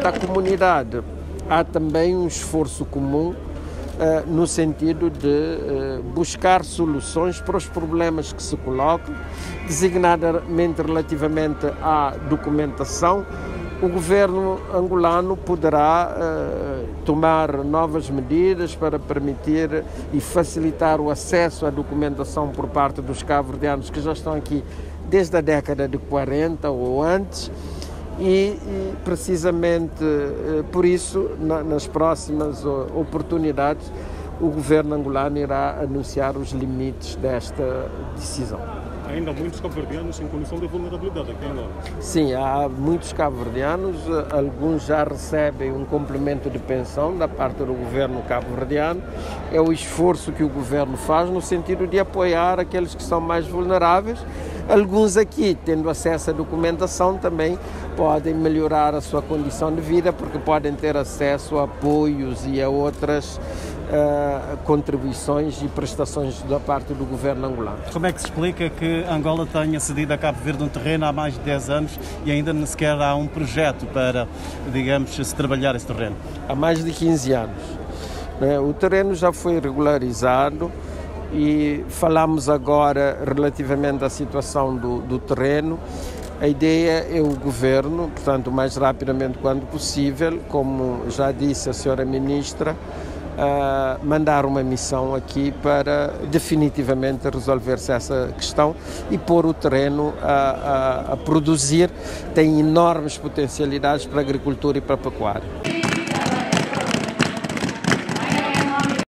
da comunidade. Há também um esforço comum no sentido de buscar soluções para os problemas que se colocam, designadamente relativamente à documentação. O governo angolano poderá tomar novas medidas para permitir e facilitar o acesso à documentação por parte dos cabo-verdianos que já estão aqui desde a década de 40 ou antes. E precisamente por isso, nas próximas oportunidades, o governo angolano irá anunciar os limites desta decisão. Ainda há muitos cabo-verdianos em condição de vulnerabilidade aqui em Angola? Sim, há muitos cabo-verdianos, alguns já recebem um complemento de pensão da parte do governo cabo-verdiano. É o esforço que o governo faz no sentido de apoiar aqueles que são mais vulneráveis. Alguns aqui, tendo acesso à documentação, também podem melhorar a sua condição de vida, porque podem ter acesso a apoios e a outras contribuições e prestações da parte do governo angolano. Como é que se explica que Angola tenha cedido a Cabo Verde um terreno há mais de 10 anos e ainda nem sequer há um projeto para, digamos, se trabalhar esse terreno? Há mais de 15 anos. O terreno já foi regularizado e falamos agora relativamente à situação do terreno. A ideia é o governo, portanto, o mais rapidamente quanto possível, como já disse a senhora ministra, mandar uma missão aqui para definitivamente resolver-se essa questão e pôr o terreno a produzir. Tem enormes potencialidades para a agricultura e para a pecuária.